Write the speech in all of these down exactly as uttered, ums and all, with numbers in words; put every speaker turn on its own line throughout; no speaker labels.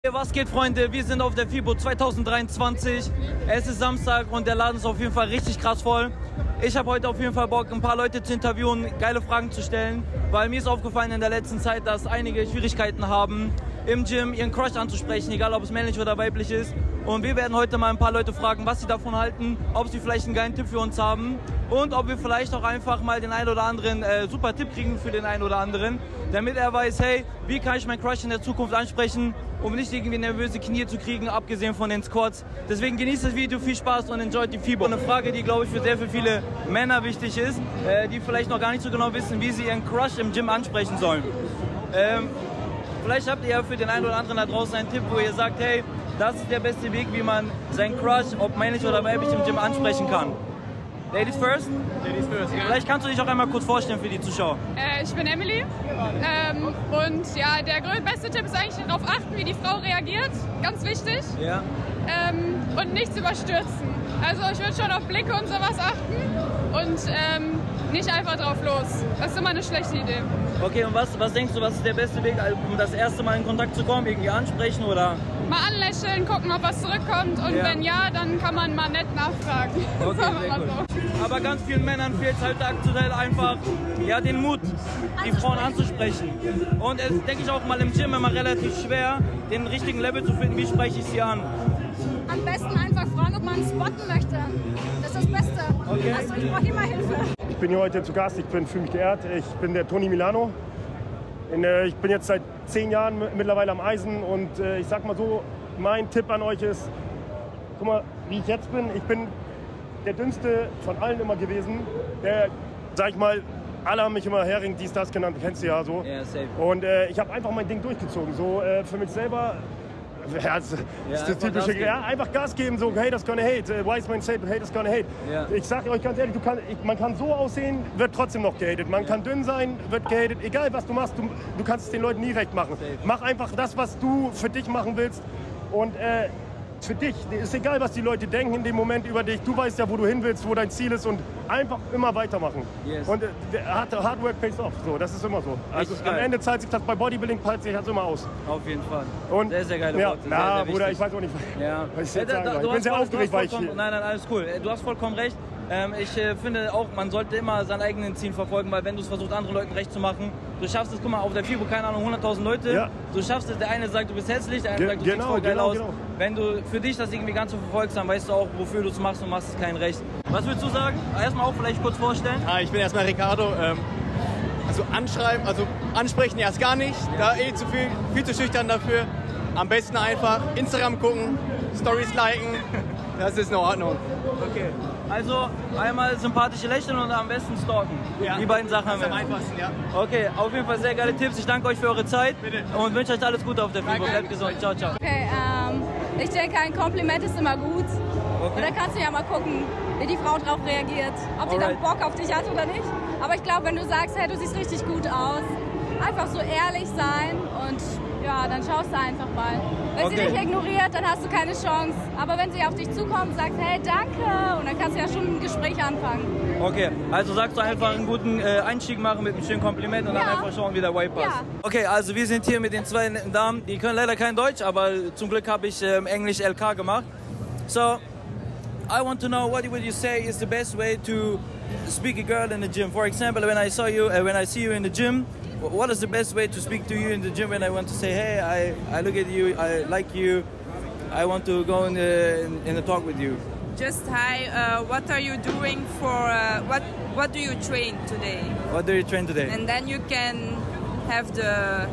Hey, was geht, Freunde? Wir sind auf der FIBO zwanzig dreiundzwanzig. Es ist Samstag und der Laden ist auf jeden Fall richtig krass voll. Ich habe heute auf jeden Fall Bock, ein paar Leute zu interviewen, geile Fragen zu stellen, weil mir ist aufgefallen in der letzten Zeit, dass einige Schwierigkeiten haben, im Gym ihren Crush anzusprechen, egal ob es männlich oder weiblich ist. Und wir werden heute mal ein paar Leute fragen, was sie davon halten, ob sie vielleicht einen geilen Tipp für uns haben und ob wir vielleicht auch einfach mal den einen oder anderen äh, super Tipp kriegen für den einen oder anderen, damit er weiß, hey, wie kann ich meinen Crush in der Zukunft ansprechen, um nicht irgendwie nervöse Knie zu kriegen, abgesehen von den Squats. Deswegen genießt das Video, viel Spaß und enjoyt die FIBO. Eine Frage, die, glaube ich, für sehr, für viele Männer wichtig ist, äh, die vielleicht noch gar nicht so genau wissen, wie sie ihren Crush im Gym ansprechen sollen. Ähm, vielleicht habt ihr ja für den einen oder anderen da draußen einen Tipp, wo ihr sagt, hey, das ist der beste Weg, wie man seinen Crush, ob männlich oder weiblich, im Gym ansprechen kann. Ladies first? Ladies first, ja. Vielleicht kannst du dich auch einmal kurz vorstellen für die Zuschauer.
Äh, ich bin Emily ähm, und ja, der beste Tipp ist eigentlich darauf achten, wie die Frau reagiert, ganz wichtig.
Ja.
Ähm, und nichts überstürzen. Also ich würde schon auf Blicke und sowas achten und ähm, nicht einfach drauf los. Das ist immer eine schlechte Idee.
Okay, und was, was denkst du, was ist der beste Weg, um das erste Mal in Kontakt zu kommen? Irgendwie ansprechen oder?
Mal anlächeln, gucken, ob was zurückkommt und ja. Wenn ja, dann kann man mal nett nachfragen.
Okay, sehr cool. So. Aber ganz vielen Männern fehlt halt aktuell einfach ja, den Mut, die Frauen anzusprechen. Und es ist, denke ich, auch mal im Gym immer relativ schwer, den richtigen Level zu finden, wie spreche ich sie an.
Am besten einfach fragen, ob man spotten möchte. Das ist das Beste.
Okay.
Also ich brauche immer Hilfe.
Ich bin hier heute zu Gast, ich bin fühle mich geehrt. Ich bin der Toni Milano. In, äh, ich bin jetzt seit zehn Jahren mittlerweile am Eisen und äh, ich sag mal so, mein Tipp an euch ist, guck mal, wie ich jetzt bin, ich bin der dünnste von allen immer gewesen. Der, sag ich mal, alle haben mich immer Hering, dies, das genannt, kennst du ja so.
Yeah, safe.
Und äh, ich habe einfach mein Ding durchgezogen, so äh, für mich selber. Ja, das,
ja,
ist das typische, ja, einfach Gas geben, so haters gonna hate, wise man say haters gonna hate.
Ja.
Ich sage euch ganz ehrlich, du kann, ich, man kann so aussehen, wird trotzdem noch gehatet. Man ja. kann dünn sein, wird gehatet. Egal was du machst, du, du kannst es den Leuten nie recht machen.
Safe.
Mach einfach das, was du für dich machen willst und äh, für dich. Ist egal, was die Leute denken in dem Moment über dich. Du weißt ja, wo du hin willst, wo dein Ziel ist und einfach immer weitermachen.
Yes.
Und äh, hard, hard work pays off. So, das ist immer so. Also am Ende zahlt sich das bei Bodybuilding zahlt sich das immer aus.
Auf jeden Fall.
Und
sehr, sehr geile
ja,
Worte. Sehr,
ja,
sehr
Bruder, ich weiß auch nicht,
ja.
was ich jetzt
ja,
sagen
da,
soll.
du
Ich bin sehr
voll,
aufgeregt, weil ich hier...
Nein, nein, alles cool. Du hast vollkommen recht. Ähm, ich äh, finde auch, man sollte immer sein eigenes Ziel verfolgen, weil wenn du es versuchst, anderen Leuten recht zu machen, du schaffst es, guck mal, auf der FIBO, keine Ahnung, hunderttausend Leute, ja. du schaffst es, der eine sagt, du bist hässlich, der andere
Ge
sagt, du
genau,
siehst voll geil
genau,
aus.
Genau.
Wenn du für dich das irgendwie ganz so verfolgst, dann weißt du auch, wofür du es machst und machst es kein Recht. Was würdest du sagen? Erstmal auch vielleicht kurz vorstellen.
Hi, ich bin erstmal Ricardo. Ähm, also anschreiben, also ansprechen erst gar nicht, ja. Da eh zu viel, viel zu schüchtern dafür. Am besten einfach Instagram gucken, Stories liken, das ist in Ordnung.
Okay, also einmal sympathische Lächeln und am besten stalken.
Ja.
Die beiden Sachen haben wir.
Am einfachsten, ja.
Okay, auf jeden Fall sehr geile Tipps. Ich danke euch für eure Zeit.
Bitte.
Und wünsche euch alles Gute auf der FIBO. Bleibt gesund. Ciao, ciao.
Okay, ähm, ich denke, ein Kompliment ist immer gut.
Okay.
Und dann kannst du ja mal gucken, wie die Frau drauf reagiert. Ob die
Alright.
dann Bock auf dich hat oder nicht. Aber ich glaube, wenn du sagst, hey, du siehst richtig gut aus, einfach so ehrlich sein und ja, dann schaust du einfach mal. Wenn
Okay.
sie dich ignoriert, dann hast du keine Chance. Aber wenn sie auf dich zukommt, sagst, hey, danke. Und dann kannst du ja schon ein Gespräch anfangen.
Okay, also sagst du einfach einen guten äh, Einstieg machen mit einem schönen Kompliment und
Ja.
dann einfach schauen, wie der Vibe passt.
Ja.
Okay, also wir sind hier mit den zwei netten Damen. Die können leider kein Deutsch, aber zum Glück habe ich ähm, Englisch L K gemacht. So, I want to know what would you say is the best way to speak a girl in the gym? For example, when I saw you, uh, when I see you in the gym, what is the best way to speak to you in the gym when I want to say, hey, I, I look at you, I like you, I want to go in the, in, in the talk with you?
Just hi. Uh, what are you doing for? Uh, what What do you train today?
What do you train today?
And then you can have the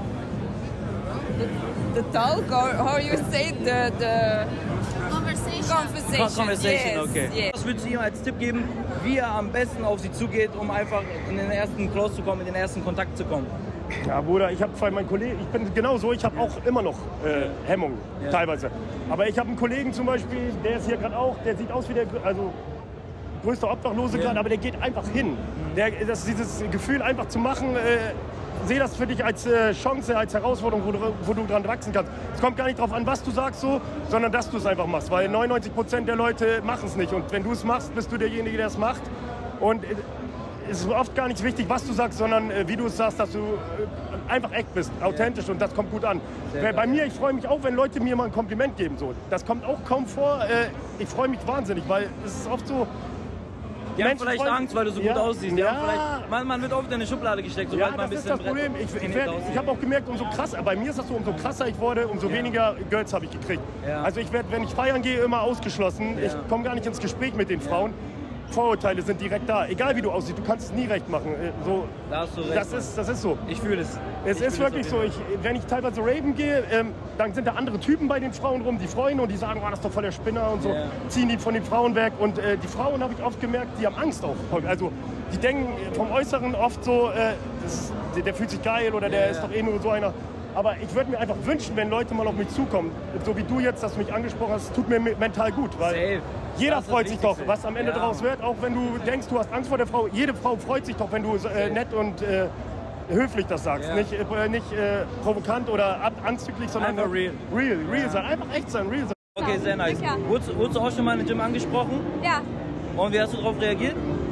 the, the talk, or how you say the the
Conversation.
conversation.
Conversation,
yes,
okay.
yes.
Was würdest du ihm als Tipp geben, wie er am besten auf sie zugeht, um einfach in den ersten Close zu kommen, in den ersten Kontakt zu kommen?
Ja, Bruder, ich habe zwei meinen Kollegen, ich bin genauso, ich habe auch immer noch äh, Hemmungen,
Ja.
teilweise. Aber ich habe einen Kollegen zum Beispiel, der ist hier gerade auch, der sieht aus wie der, also größte Obdachlose
Ja.
gerade, aber der geht einfach hin. Der, das, dieses Gefühl einfach zu machen, äh, sehe das für dich als äh, Chance, als Herausforderung, wo du, wo du dran wachsen kannst. Es kommt gar nicht darauf an, was du sagst so, sondern dass du es einfach machst, weil neunundneunzig Prozent der Leute machen es nicht. Und wenn du es machst, bist du derjenige, der es macht. Und äh, es ist oft gar nicht wichtig, was du sagst, sondern äh, wie du es sagst, dass du äh, einfach echt bist, authentisch ja. und das kommt gut an. Bei, bei mir, ich freue mich auch, wenn Leute mir mal ein Kompliment geben. So. Das kommt auch kaum vor. Äh, ich freue mich wahnsinnig, weil es ist oft so...
Die haben vielleicht freuen, Angst, weil du so
ja,
gut aussiehst. Die
ja.
haben vielleicht, man, man wird oft in eine Schublade gesteckt, sobald
ja,
man ein bisschen...
das ist das Problem. Ich, ich, ich habe auch gemerkt, umso krasser, bei mir ist das so, umso krasser ich wurde, umso ja. weniger Girls habe ich gekriegt. Ja. Also ich werde, wenn ich feiern gehe, immer ausgeschlossen. Ja. Ich komme gar nicht ins Gespräch mit den Frauen. Vorurteile sind direkt da. Egal wie du aussiehst, du kannst es nie recht machen. So,
da hast du recht.
Das ist, das ist so.
Ich fühle es.
Es
ich
ist wirklich so. Ich, wenn ich teilweise raven gehe, ähm, dann sind da andere Typen bei den Frauen rum, die freuen und die sagen, oh, das ist doch voll der Spinner und so. Yeah. Ziehen die von den Frauen weg. Und äh, die Frauen, habe ich oft gemerkt, die haben Angst auch. Also die denken vom Äußeren oft so, äh, das, der, der fühlt sich geil oder der yeah. ist doch eh nur so einer. Aber ich würde mir einfach wünschen, wenn Leute mal auf mich zukommen, so wie du jetzt, dass du mich angesprochen hast, tut mir mental gut. Weil
Safe.
Jeder freut sich doch, was am Ende ja. daraus wird, auch wenn du denkst, du hast Angst vor der Frau. Jede Frau freut sich doch, wenn du äh, nett und äh, höflich das sagst. Ja. Nicht, äh, nicht äh, provokant oder ab anzüglich, sondern
einfach real.
Real, real
ja.
sein. Einfach echt sein, real sein.
Okay, sehr nice. Wurdest, wurdest du auch schon mal in Gym angesprochen?
Ja.
Und wie hast du darauf reagiert?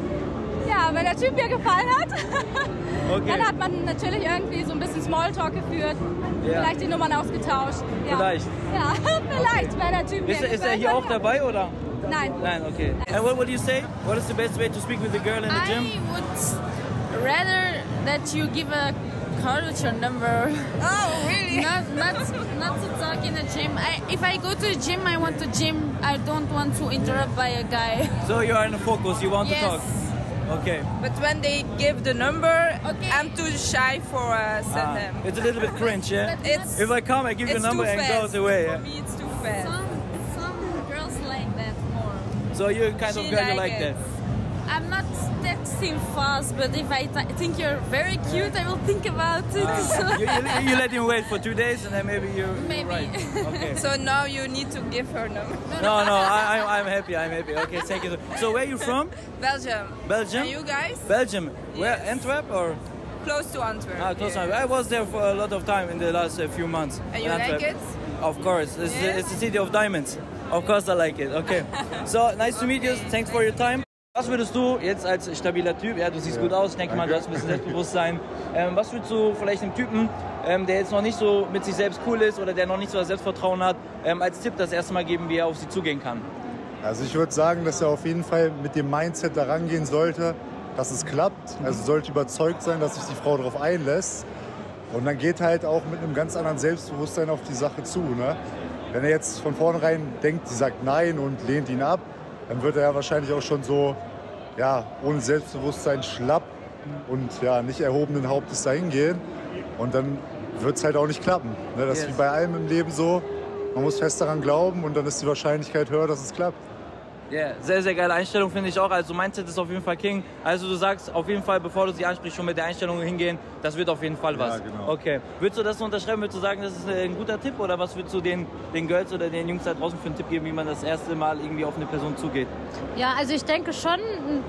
Ja, weil der Typ mir gefallen hat.
Okay.
Dann hat man natürlich irgendwie so ein bisschen Smalltalk geführt. Ja. Vielleicht die Nummern ausgetauscht. Ja.
Vielleicht.
Ja, vielleicht, okay. weil der Typ
ist,
mir
ist er hier auch dabei, oder?
Nein.
Nein, okay. And what would you say? What is the best way to speak with a girl in the gym?
I would rather that you give a card with your number.
Oh, really?
Not, not, not to talk in the gym. I, if I go to the gym, I want to gym. I don't want to interrupt by a guy.
So you are in the focus. You want
yes.
to talk. Okay.
But when they give the number,
okay.
I'm too shy for uh, send
ah,
them.
It's a little bit cringe, yeah?
It's,
if I come, I give you a number and goes away.
For
Yeah?
me, it's too fast.
Some, some girls like that more.
So you're kind
She
of girl you
like
like
it.
that?
I'm not texting fast, but if I th think you're very cute, I will think about it.
Ah, you, you, you let him wait for two days and then maybe you...
Maybe.
Right. Okay.
So now you need to give her number.
No, no, I, I'm, I'm happy, I'm happy. Okay, thank you. So where are you from?
Belgium.
Belgium?
And you guys?
Belgium. Where,
Yes.
Antwerp or?
Close to Antwerp.
Ah, close
yeah.
to I was there for a lot of time in the last uh, few months.
And you
in
like
Antwerp.
it?
Of course, it's,
Yeah?
the, it's the city of diamonds. Of course I like it, okay. So, nice to meet you, thanks for your time. Was würdest du jetzt als stabiler Typ, ja, du siehst ja. gut aus, ich denke mal, du hast ein bisschen Selbstbewusstsein. Ähm, was würdest du vielleicht einem Typen, ähm, der jetzt noch nicht so mit sich selbst cool ist oder der noch nicht so das Selbstvertrauen hat, ähm, als Tipp das erste Mal geben, wie er auf sie zugehen kann?
Also ich würde sagen, dass er auf jeden Fall mit dem Mindset da rangehen sollte, dass es klappt. Also sollte überzeugt sein, dass sich die Frau darauf einlässt. Und dann geht halt auch mit einem ganz anderen Selbstbewusstsein auf die Sache zu. Ne? Wenn er jetzt von vornherein denkt, sie sagt nein und lehnt ihn ab, dann wird er ja wahrscheinlich auch schon so, ja, ohne Selbstbewusstsein schlapp und ja, nicht erhobenen Hauptes dahin gehen. Und dann wird es halt auch nicht klappen. Ne? Das yes. ist wie bei allem im Leben so. Man muss fest daran glauben und dann ist die Wahrscheinlichkeit höher, dass es klappt.
Ja, yeah, sehr, sehr geile Einstellung, finde ich auch. Also Mindset ist auf jeden Fall King. Also du sagst auf jeden Fall, bevor du sie ansprichst, schon mit der Einstellung hingehen, das wird auf jeden Fall was.
Ja, genau.
Okay. Würdest du das unterschreiben? Würdest du sagen, das ist ein guter Tipp? Oder was würdest du den, den Girls oder den Jungs da draußen für einen Tipp geben, wie man das erste Mal irgendwie auf eine Person zugeht?
Ja, also ich denke schon,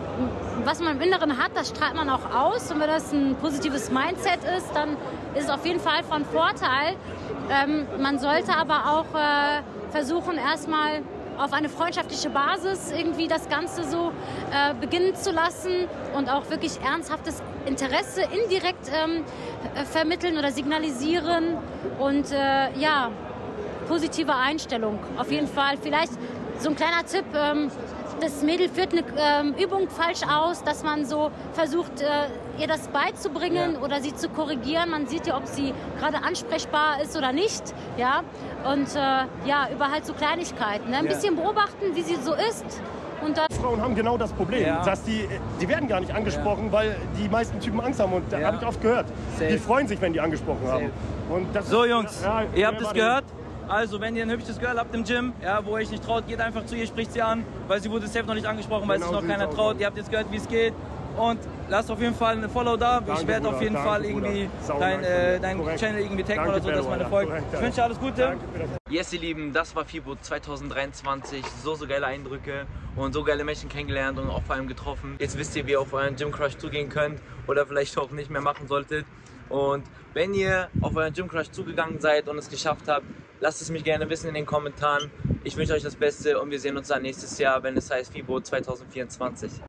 was man im Inneren hat, das strahlt man auch aus. Und wenn das ein positives Mindset ist, dann ist es auf jeden Fall von Vorteil. Ähm, man sollte aber auch äh, versuchen, erstmal auf eine freundschaftliche Basis irgendwie das Ganze so äh, beginnen zu lassen und auch wirklich ernsthaftes Interesse indirekt ähm, äh, vermitteln oder signalisieren und äh, ja, positive Einstellung auf jeden Fall. Vielleicht so ein kleiner Tipp, ähm, das Mädel führt eine ähm, Übung falsch aus, dass man so versucht, äh, ihr das beizubringen ja. oder sie zu korrigieren. Man sieht ja, ob sie gerade ansprechbar ist oder nicht. Ja? Und äh, ja, über halt so Kleinigkeiten. Ne? Ein ja. bisschen beobachten, wie sie so ist. Und dann
Frauen haben genau das Problem,
ja.
dass die, die werden gar nicht angesprochen, ja. weil die meisten Typen Angst haben. Und da
ja.
habe ich oft gehört.
Safe.
Die freuen sich, wenn die angesprochen
Safe.
haben. Und das
so
ist,
Jungs,
ja,
ihr habt es gehört.
Den,
Also, wenn ihr ein hübsches Girl habt im Gym, ja, wo ihr euch nicht traut, geht einfach zu ihr, spricht sie an, weil sie wurde selbst noch nicht angesprochen, weil
genau
sich noch keiner
aus.
traut. Ihr habt jetzt gehört, wie es geht. Und lasst auf jeden Fall eine Follow da.
Danke,
ich werde auf jeden
Danke,
Fall irgendwie
Bruder.
dein, äh, dein Channel irgendwie taggen
Danke,
oder so, dass man
Bruder.
Erfolg.
Korrekt,
Ich wünsche dir alles Gute.
Danke für das.
Yes, ihr Lieben, das war FIBO zwanzig dreiundzwanzig. So, so geile Eindrücke und so geile Menschen kennengelernt und auch vor allem getroffen. Jetzt wisst ihr, wie ihr auf euren Gym Crush zugehen könnt oder vielleicht auch nicht mehr machen solltet. Und wenn ihr auf euren Gym Crush zugegangen seid und es geschafft habt, lasst es mich gerne wissen in den Kommentaren. Ich wünsche euch das Beste und wir sehen uns dann nächstes Jahr, wenn es heißt FIBO zwanzig vierundzwanzig.